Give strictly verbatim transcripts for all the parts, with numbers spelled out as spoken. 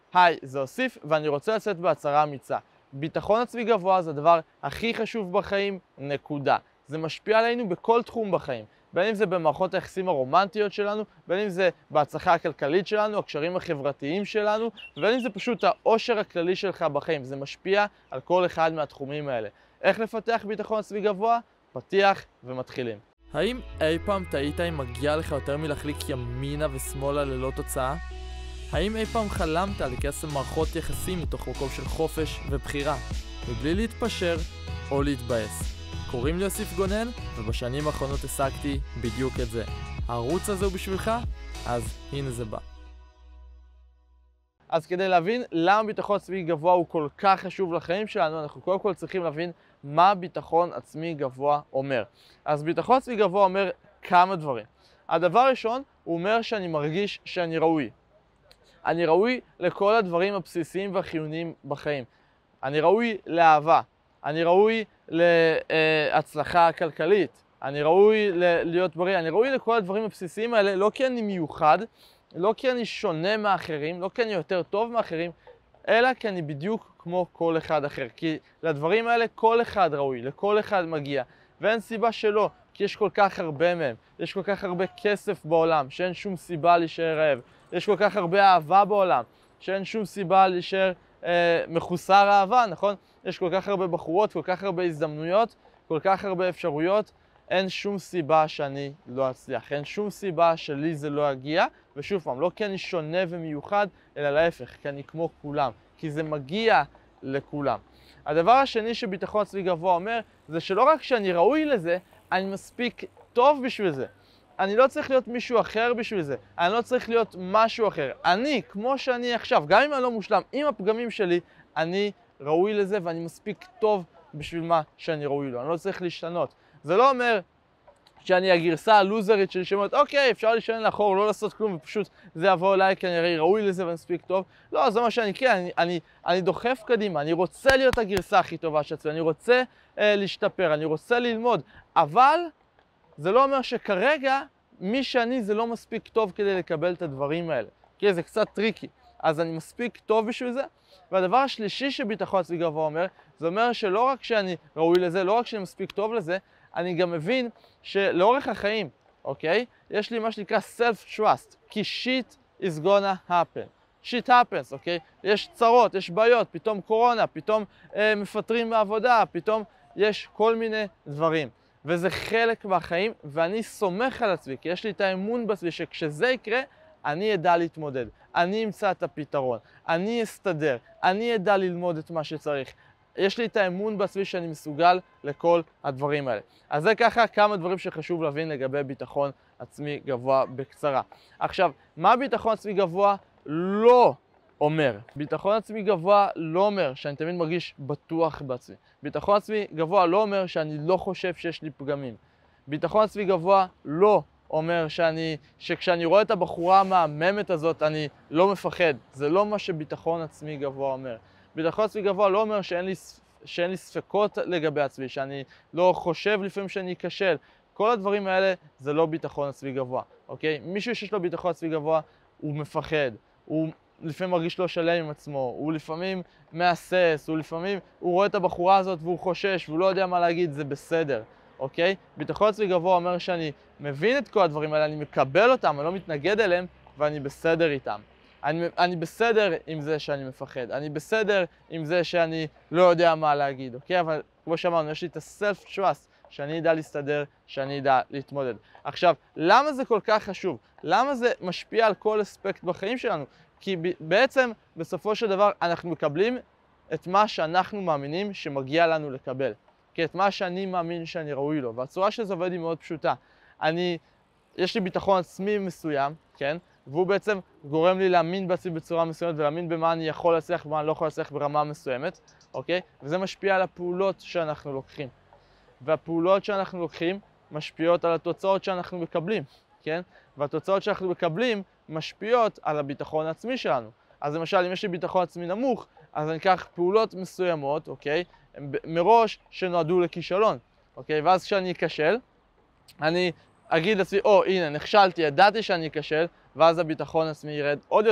היי, זה אוסיף ואני רוצה לצאת בהצהרה אמיצה. ביטחון עצמי גבוה זה הדבר הכי חשוב בחיים, נקודה. זה משפיע עלינו בכל תחום בחיים. בין אם זה במערכות היחסים הרומנטיות שלנו, בין אם זה בהצלחה הכלכלית שלנו, הקשרים החברתיים שלנו, ובין אם זה פשוט העושר הכללי שלך בחיים. זה משפיע על כל אחד מהתחומים האלה. איך לפתח ביטחון עצמי גבוה? פתיח ומתחילים. האם אי פעם טעית אם מגיע לך יותר מלהחליק ימינה ושמאלה ללא תוצאה? האם אי פעם חלמת להיכנס למערכות יחסים מתוך מקום של חופש ובחירה, מבלי להתפשר או להתבאס? קוראים לי אוסיף גונן, ובשנים האחרונות השגתי בדיוק את זה. הערוץ הזה הוא בשבילך? אז הנה זה בא. אז כדי להבין למה ביטחון עצמי גבוה הוא כל כך חשוב לחיים שלנו, אנחנו קודם כל צריכים להבין מה ביטחון עצמי גבוה אומר. אז ביטחון עצמי גבוה אומר כמה דברים. הדבר הראשון, הוא אומר שאני מרגיש שאני ראוי. אני ראוי לכל הדברים הבסיסיים והחיוניים בחיים. אני ראוי לאהבה. אני ראוי להצלחה כלכלית. אני ראוי להיות בריא. אני ראוי לכל הדברים הבסיסיים האלה, לא כי אני מיוחד, לא כי אני שונה מאחרים, לא כי אני יותר טוב מאחרים, אלא כי אני בדיוק כמו כל אחד אחר. כי לדברים האלה כל אחד ראוי, לכל אחד מגיע. ואין סיבה שלא, כי יש כל כך הרבה מהם. יש כל כך הרבה כסף בעולם, שאין שום סיבה להישאר רעב. יש כל כך הרבה אהבה בעולם, שאין שום סיבה להישאר אה, מחוסר אהבה, נכון? יש כל כך הרבה בחורות, כל כך הרבה הזדמנויות, כל כך הרבה אפשרויות. אין שום סיבה שאני לא אצליח. אין שום סיבה שלי זה לא יגיע. ושוב פעם, לא כי אני שונה ומיוחד, אלא להפך, כי אני כמו כולם. כי זה מגיע לכולם. הדבר השני שביטחון עצמי גבוה אומר, זה שלא רק שאני ראוי לזה, אני מספיק טוב בשביל זה. אני לא צריך להיות מישהו אחר בשביל זה. אני לא צריך להיות משהו אחר. אני, כמו שאני עכשיו, גם אם אני לא מושלם, עם הפגמים שלי, אני ראוי לזה ואני מספיק טוב בשביל מה שאני ראוי לו. אני לא צריך להשתנות. זה לא אומר שאני הגרסה הלוזרית שלי שאומרת, אוקיי, אפשר להישען לאחור, לא לעשות כלום, ופשוט זה יבוא אליי כי אני הרי ראוי לזה ואני מספיק טוב. לא, זה מה שאני כן, אני, אני, אני דוחף קדימה, אני רוצה להיות הגרסה הכי טובה שלי, אני רוצה אה, להשתפר, אני רוצה ללמוד, אבל זה לא אומר שכרגע מי שאני זה לא מספיק טוב כדי לקבל את הדברים האלה. כי זה קצת טריקי. אז אני מספיק טוב בשביל זה. והדבר השלישי שביטחון עצמי גבוה אומר, זה אומר שלא רק שאני ראוי לזה, לא רק שאני מספיק טוב לזה, אני גם מבין שלאורך החיים, אוקיי? יש לי מה שנקרא self-trust, כי shit is gonna happen. shit happens, אוקיי? יש צרות, יש בעיות, פתאום קורונה, פתאום אה, מפטרים בעבודה, פתאום יש כל מיני דברים. וזה חלק מהחיים, ואני סומך על עצמי, כי יש לי את האמון בעצמי, שכשזה יקרה, אני אדע להתמודד. אני אמצא את הפתרון, אני אסתדר, אני אדע ללמוד את מה שצריך. יש לי את האמון בעצמי שאני מסוגל לכל הדברים האלה. אז זה ככה כמה דברים שחשוב להבין לגבי ביטחון עצמי גבוה בקצרה. עכשיו, מה ביטחון עצמי גבוה לא אומר? ביטחון עצמי גבוה לא אומר שאני תמיד מרגיש בטוח בעצמי. ביטחון עצמי גבוה לא אומר שאני לא חושב שיש לי פגמים. ביטחון עצמי גבוה לא אומר שאני, שכשאני רואה את הבחורה המהממת הזאת אני לא מפחד. זה לא מה שביטחון עצמי גבוה אומר. ביטחון עצמי גבוה לא אומר שאין לי, שאין לי ספקות לגבי עצמי, שאני לא חושב לפעמים שאני אכשל. כל הדברים האלה זה לא ביטחון עצמי גבוה, אוקיי? מישהו שיש לו ביטחון עצמי גבוה הוא מפחד, הוא לפעמים מרגיש לא שלם עם עצמו, הוא לפעמים מהסס, הוא לפעמים, הוא רואה את הבחורה הזאת והוא חושש והוא לא יודע מה להגיד, זה בסדר, אוקיי? ביטחון עצמי גבוה אומר שאני מבין את כל הדברים האלה, אני מקבל אותם, אני לא מתנגד אליהם ואני בסדר איתם. אני, אני בסדר עם זה שאני מפחד, אני בסדר עם זה שאני לא יודע מה להגיד, אוקיי? אבל כמו שאמרנו, יש לי את ה-self-trust, שאני ידע להסתדר, שאני ידע להתמודד. עכשיו, למה זה כל כך חשוב? למה זה משפיע על כל אספקט בחיים שלנו? כי בעצם, בסופו של דבר, אנחנו מקבלים את מה שאנחנו מאמינים שמגיע לנו לקבל. כי את מה שאני מאמין שאני ראוי לו. והצורה שזה עובד היא מאוד פשוטה. אני, יש לי ביטחון עצמי מסוים, כן? והוא בעצם גורם לי להאמין בעצמי בצורה מסוימת ולהאמין במה אני יכול להצליח ובמה אני לא יכול להצליח ברמה מסוימת, אוקיי? וזה משפיע על הפעולות שאנחנו לוקחים. והפעולות שאנחנו לוקחים משפיעות על התוצאות שאנחנו מקבלים, כן? והתוצאות שאנחנו מקבלים משפיעות על הביטחון העצמי שלנו. אז למשל, אם יש לי ביטחון עצמי נמוך, אז אני אקח פעולות מסוימות, אוקיי? מראש שנועדו לכישלון, אוקיי? ואז כשאני אכשל, אני אגיד לעצמי, או, הנה, נכשלתי, ידעתי שאני אכשל, ואז הביטחון עצמי ירד עוד יותר.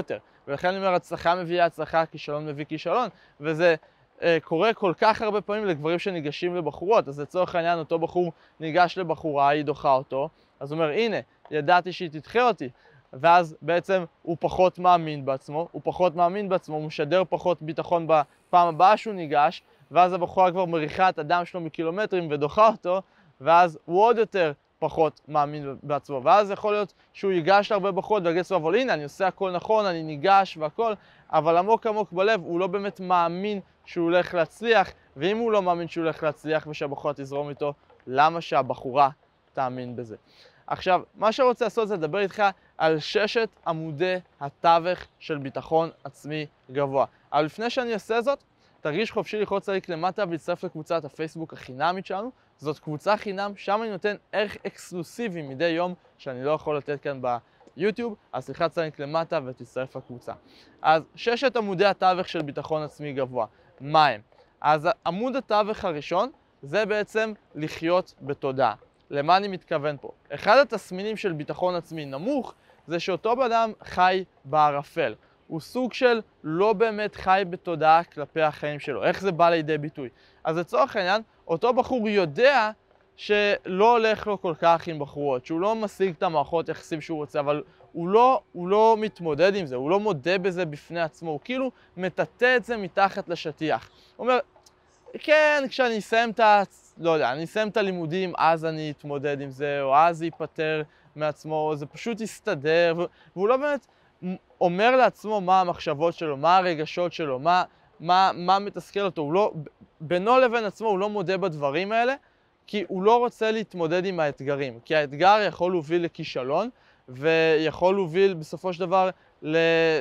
ולכן אני אומר, הצלחה מביאה הצלחה, כישלון מביא כישלון, וזה אה, קורה כל כך הרבה פעמים לגברים שניגשים לבחורות. אז לצורך העניין, אותו בחור ניגש לבחורה, היא דוחה אותו, אז הוא אומר, הנה, ידעתי שהיא תדחה אותי. ואז בעצם הוא פחות מאמין בעצמו, הוא פחות מאמין בעצמו, הוא משדר פחות ביטחון בפעם הבאה שהוא ניגש, ואז הבחורה כבר מריחה את הדם שלו מקילומטרים ודוחה אותו, ואז הוא עוד יותר פחות מאמין בעצמו. ואז יכול להיות שהוא ייגש להרבה בחורות ויגיד לו, אבל הנה, אני עושה הכל נכון, אני ניגש והכל, אבל עמוק עמוק בלב הוא לא באמת מאמין שהוא הולך להצליח, ואם הוא לא מאמין שהוא הולך להצליח ושהבחורה תזרום איתו, למה שהבחורה תאמין בזה? עכשיו, מה שרוצה לעשות זה לדבר איתך על ששת עמודי התווך של ביטחון עצמי גבוה. אבל לפני שאני אעשה זאת, תרגיש חופשי ללחוץ לינק למטה ולהצטרף לקבוצת הפייסבוק החינמית שלנו. זאת קבוצה חינם, שם אני נותן ערך אקסקלוסיבי מדי יום שאני לא יכול לתת כאן ביוטיוב, אז תלחץ לינק למטה ותצטרף לקבוצה. אז ששת עמודי התווך של ביטחון עצמי גבוה, מה הם? אז עמוד התווך הראשון זה בעצם לחיות בתודעה. למה אני מתכוון פה? אחד התסמינים של ביטחון עצמי נמוך זה שאותו בן חי בערפל. הוא סוג של לא באמת חי בתודעה כלפי החיים שלו. איך זה בא לידי ביטוי? אז לצורך העניין, אותו בחור יודע שלא הולך לו כל כך עם בחורות, שהוא לא משיג את המערכות יחסים שהוא רוצה, אבל הוא לא, הוא לא מתמודד עם זה, הוא לא מודה בזה בפני עצמו, הוא כאילו מטאטא את זה מתחת לשטיח. הוא אומר, כן, כשאני אסיים את ה... לא יודע, אני אסיים את הלימודים, אז אני אתמודד עם זה, או אז זה ייפטר מעצמו, זה פשוט יסתדר, והוא לא באמת אומר לעצמו מה המחשבות שלו, מה הרגשות שלו, מה, מה, מה מתסכל אותו. הוא לא, בינו לבין עצמו הוא לא מודה בדברים האלה, כי הוא לא רוצה להתמודד עם האתגרים. כי האתגר יכול להוביל לכישלון, ויכול להוביל בסופו של דבר, ל...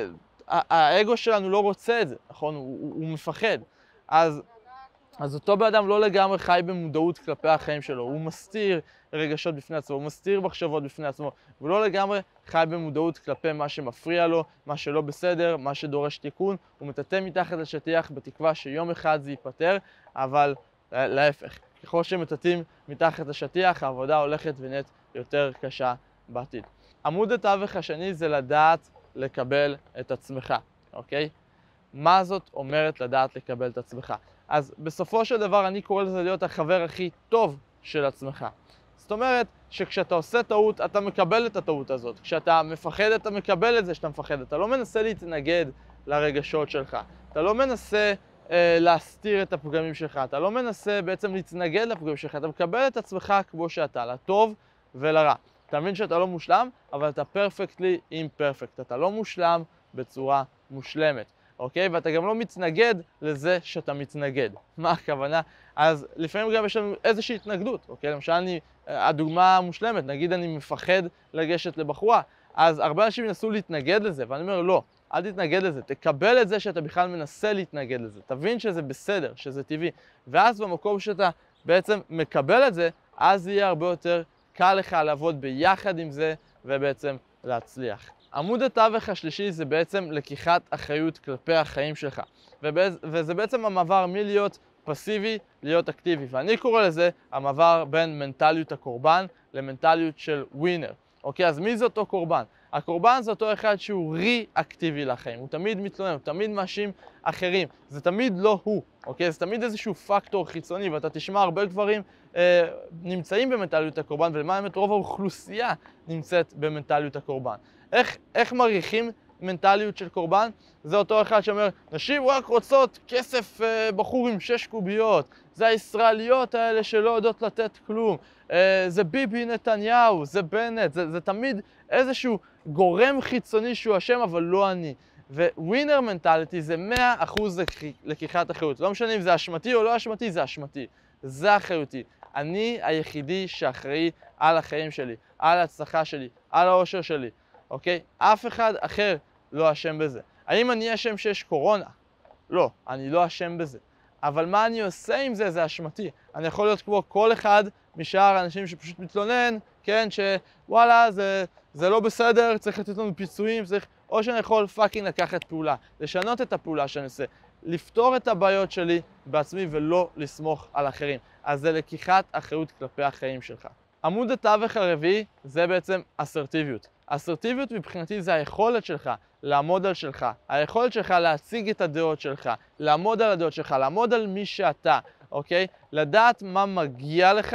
האגו שלנו לא רוצה את זה, נכון? הוא, הוא, הוא מפחד. אז... אז אותו באדם לא לגמרי חי במודעות כלפי החיים שלו, הוא מסתיר רגשות בפני עצמו, הוא מסתיר מחשבות בפני עצמו, והוא לא לגמרי חי במודעות כלפי מה שמפריע לו, מה שלא בסדר, מה שדורש תיקון, הוא מטאטא מתחת לשטיח בתקווה שיום אחד זה ייפטר, אבל להפך, ככל שמטאטאים מתחת לשטיח, העבודה הולכת ונהיית יותר קשה בעתיד. עמוד התווך השני זה לדעת לקבל את עצמך, אוקיי? מה זאת אומרת לדעת לקבל את עצמך? אז בסופו של דבר אני קורא לזה להיות החבר הכי טוב של עצמך. זאת אומרת שכשאתה עושה טעות, אתה מקבל את הטעות הזאת. כשאתה מפחד, אתה מקבל את זה שאתה מפחד. אתה לא מנסה להתנגד לרגשות שלך. אתה לא מנסה אה, להסתיר את הפגמים שלך. אתה לא מנסה בעצם להתנגד לפגמים שלך. אתה מקבל את עצמך כמו שאתה, לטוב ולרע. אתה מבין שאתה לא מושלם, אבל אתה perfectly imperfect. אתה לא מושלם בצורה מושלמת. אוקיי? ואתה גם לא מתנגד לזה שאתה מתנגד. מה הכוונה? אז לפעמים גם יש לנו איזושהי התנגדות, אוקיי? למשל, אני, הדוגמה המושלמת, נגיד אני מפחד לגשת לבחורה, אז הרבה אנשים ינסו להתנגד לזה, ואני אומר, לא, אל תתנגד לזה, תקבל את זה שאתה בכלל מנסה להתנגד לזה, תבין שזה בסדר, שזה טבעי, ואז במקום שאתה בעצם מקבל את זה, אז יהיה הרבה יותר קל לך לעבוד ביחד עם זה, ובעצם להצליח. עמוד התווך השלישי זה בעצם לקיחת אחריות כלפי החיים שלך. וזה בעצם המעבר מלהיות פסיבי להיות אקטיבי. ואני קורא לזה המעבר בין מנטליות הקורבן למנטליות של ווינר. אוקיי, אז מי זה אותו קורבן? הקורבן זה אותו אחד שהוא רי-אקטיבי לחיים. הוא תמיד מתלונן, הוא תמיד מאשים אחרים. זה תמיד לא הוא. אוקיי, זה תמיד איזשהו פקטור חיצוני, ואתה תשמע הרבה גברים אה, נמצאים במנטליות הקורבן, ולמען רוב האוכלוסייה נמצאת במנטליות הקורבן. איך, איך מריחים מנטליות של קורבן? זה אותו אחד שאומר, נשים רק רוצות כסף אה, בחור עם שש קוביות, זה הישראליות האלה שלא יודעות לתת כלום, אה, זה ביבי נתניהו, זה בנט, זה, זה תמיד איזשהו גורם חיצוני שהוא אשם, אבל לא אני. ווינר מנטליטי זה מאה אחוז לקיחת אחריות. לא משנה אם זה אשמתי או לא אשמתי, זה אשמתי. זה אחריותי. אני היחידי שאחראי על החיים שלי, על ההצלחה שלי, על האושר שלי. אוקיי? אף אחד אחר לא אשם בזה. האם אני אשם שיש קורונה? לא, אני לא אשם בזה. אבל מה אני עושה עם זה, זה אשמתי. אני יכול להיות כמו כל אחד משאר האנשים שפשוט מתלונן, כן, שוואלה, זה, זה לא בסדר, צריך לתת לנו פיצויים, צריך... או שאני יכול פאקינג לקחת פעולה, לשנות את הפעולה שאני עושה, לפתור את הבעיות שלי בעצמי ולא לסמוך על אחרים. אז זה לקיחת אחריות כלפי החיים שלך. עמוד התווך הרביעי זה בעצם אסרטיביות. אסרטיביות מבחינתי זה היכולת שלך לעמוד על שלך, היכולת שלך להציג את הדעות שלך, לעמוד על הדעות שלך, לעמוד על מי שאתה, אוקיי? לדעת מה מגיע לך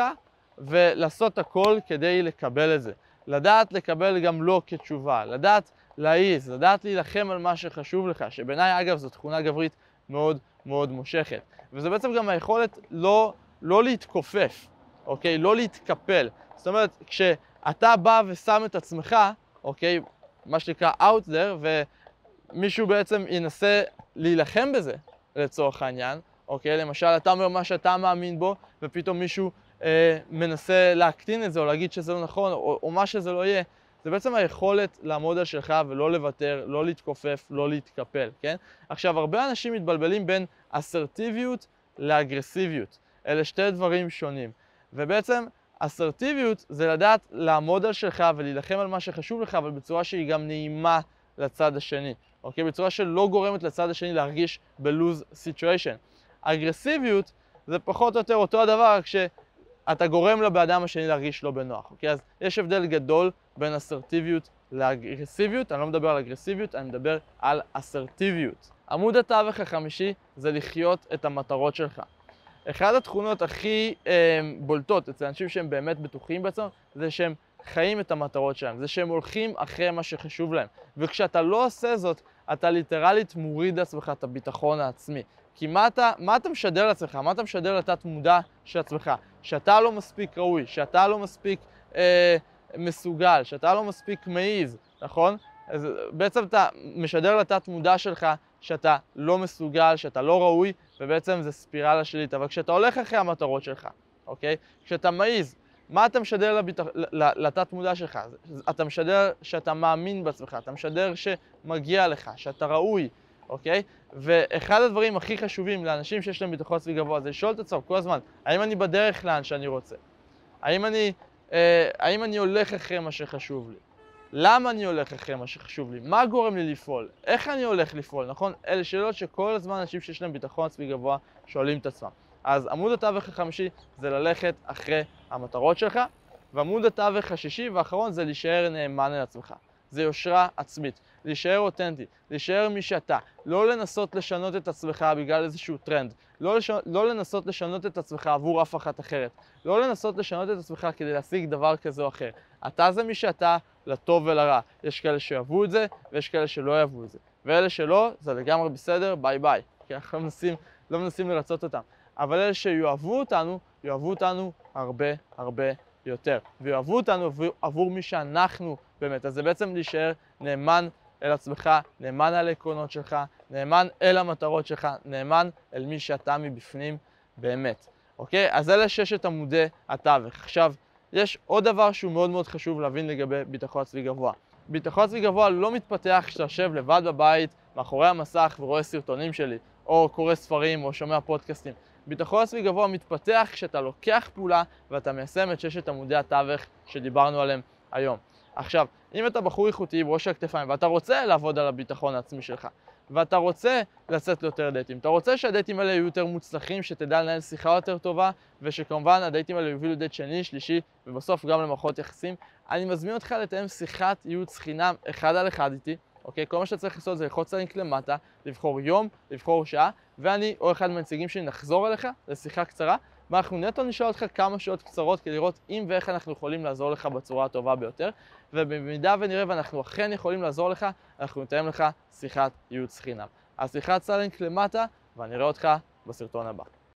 ולעשות הכל כדי לקבל את זה. לדעת לקבל גם לא כתשובה, לדעת להעיז, לדעת להילחם על מה שחשוב לך, שבעיניי אגב זו תכונה גברית מאוד מאוד מושכת. וזה בעצם גם היכולת לא, לא להתכופף, אוקיי? לא להתקפל. זאת אומרת, כשאתה בא ושם את עצמך, אוקיי? מה שנקרא out there, ומישהו בעצם ינסה להילחם בזה לצורך העניין, אוקיי? למשל, אתה אומר מה שאתה מאמין בו, ופתאום מישהו אה, מנסה להקטין את זה, או להגיד שזה לא נכון, או, או מה שזה לא יהיה. זה בעצם היכולת לעמוד על שלך ולא לוותר, לא להתכופף, לא להתקפל, כן? עכשיו, הרבה אנשים מתבלבלים בין אסרטיביות לאגרסיביות. אלה שתי דברים שונים. ובעצם, אסרטיביות זה לדעת לעמוד על שלך ולהילחם על מה שחשוב לך, אבל בצורה שהיא גם נעימה לצד השני. אוקיי? בצורה שלא גורמת לצד השני להרגיש ב-lose situation. אגרסיביות זה פחות או יותר אותו הדבר, רק שאתה גורם לבאדם השני להרגיש לא בנוח. אוקיי? אז יש הבדל גדול בין אסרטיביות לאגרסיביות. אני לא מדבר על אגרסיביות, אני מדבר על אסרטיביות. עמוד התווך החמישי זה לחיות את המטרות שלך. אחת התכונות הכי אה, בולטות אצל אנשים שהם באמת בטוחים בעצמם, זה שהם חיים את המטרות שלהם, זה שהם הולכים אחרי מה שחשוב להם. וכשאתה לא עושה זאת, אתה ליטרלית מוריד לעצמך את הביטחון העצמי. כי מה אתה, מה אתה משדר לעצמך? מה אתה משדר לתת מודע של עצמך? שאתה לא מספיק ראוי, שאתה לא מספיק אה, מסוגל, שאתה לא מספיק מעיז, נכון? אז בעצם אתה משדר לתת מודע שלך שאתה לא מסוגל, שאתה לא ראוי, ובעצם זה ספירלה שלילית. אבל כשאתה הולך אחרי המטרות שלך, אוקיי? כשאתה מעיז, מה אתה משדר לביטח... לתת מודע שלך? אתה משדר שאתה מאמין בעצמך, אתה משדר שמגיע לך, שאתה ראוי, אוקיי? ואחד הדברים הכי חשובים לאנשים שיש להם ביטחון עצמי גבוה זה לשאול את עצמם כל הזמן, האם אני בדרך לאן שאני רוצה? האם אני, אה, האם אני הולך אחרי מה שחשוב לי? למה אני הולך אחרי מה שחשוב לי? מה גורם לי לפעול? איך אני הולך לפעול? נכון? אלה שאלות שכל הזמן אנשים שיש להם ביטחון עצמי גבוה שואלים את עצמם. אז עמוד התווך החמישי זה ללכת אחרי המטרות שלך, ועמוד התווך השישי והאחרון זה להישאר נאמן לעצמך. זה יושרה עצמית, להישאר אותנטי, להישאר מי שאתה, לא לנסות לשנות את עצמך בגלל איזשהו טרנד, לא, לש... לא לנסות לשנות את עצמך עבור אף אחת אחרת, לא לנסות לשנות את עצמך כדי להשיג דבר כזה או אחר. אתה זה מי שאתה, לטוב ולרע. יש כאלה שאוהבו את זה, ויש כאלה שלא אוהבו את זה. ואלה שלא, זה לגמרי בסדר, ביי ביי. כי אנחנו לא מנסים, לא מנסים לרצות אותם. אבל אלה שיאהבו אותנו, יאהבו אותנו הרבה הרבה יותר. ויאהבו אותנו עבור מי שאנחנו באמת. אז זה בעצם להישאר נאמן אל עצמך, נאמן על העקרונות שלך, נאמן אל המטרות שלך, נאמן אל מי שאתה מבפנים באמת. אוקיי? אז אלה ששת עמודי התווך. עכשיו, יש עוד דבר שהוא מאוד מאוד חשוב להבין לגבי ביטחון עצמי גבוה. ביטחון עצמי גבוה לא מתפתח כשאתה יושב לבד בבית, מאחורי המסך ורואה סרטונים שלי, או קורא ספרים או שומע פודקאסטים. ביטחון עצמי גבוה מתפתח כשאתה לוקח פעולה ואתה מיישם את ששת עמודי התווך שדיברנו עליהם היום. עכשיו, אם אתה בחור איכותי בראש הכתפיים ואתה רוצה לעבוד על הביטחון העצמי שלך, ואתה רוצה לצאת ליותר דייטים, אתה רוצה שהדייטים האלה יהיו יותר מוצלחים, שתדע לנהל שיחה יותר טובה, ושכמובן הדייטים האלה יובילו דייט שני, שלישי, ובסוף גם למערכות יחסים, אני מזמין אותך לתאם שיחת ייעוץ חינם אחד על אחד איתי, אוקיי? כל מה שאתה צריך לעשות זה ללחוץ לינק למטה, לבחור יום, לבחור שעה, ואני או אחד מהנציגים שלי נחזור אליך לשיחה קצרה, ואנחנו נטו נשאל אותך כמה שעות קצרות כדי לראות אם ואיך אנחנו יכולים לעזור לך בצורה הטובה ביותר, ובמידה ונראה ואנחנו אכן יכולים לעזור לך, אנחנו נתאם לך שיחת ייעוץ חינם. אז ללחוץ לינק למטה, ואני אראה אותך בסרטון הבא.